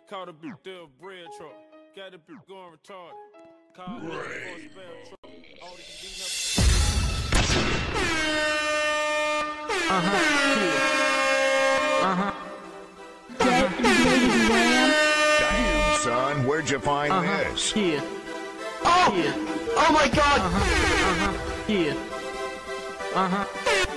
Caught a big deal bread truck. Got a big going retarded. Called for a spell truck. All they can do Damn, son, where'd you find this? Here. Oh! Yeah. Oh my god! Yeah.